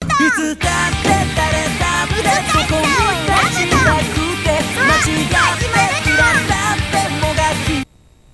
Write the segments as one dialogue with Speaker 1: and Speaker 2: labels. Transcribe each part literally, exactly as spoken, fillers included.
Speaker 1: いつだって誰だってそこに立ちたくて間違って嫌だってもがき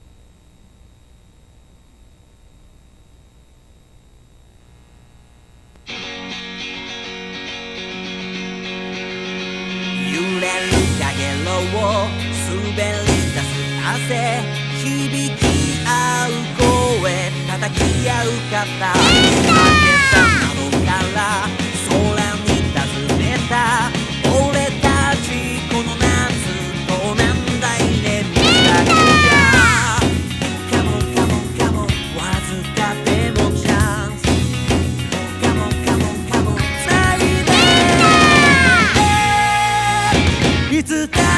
Speaker 1: 揺れるかげろを滑り出す汗響き合う声叩き合う肩上げた窓から空に尋ねた俺たちこの夏となんだいね見たくじゃ Come on come on come on わずかでもチャンス Come on come on come on つないでいつだ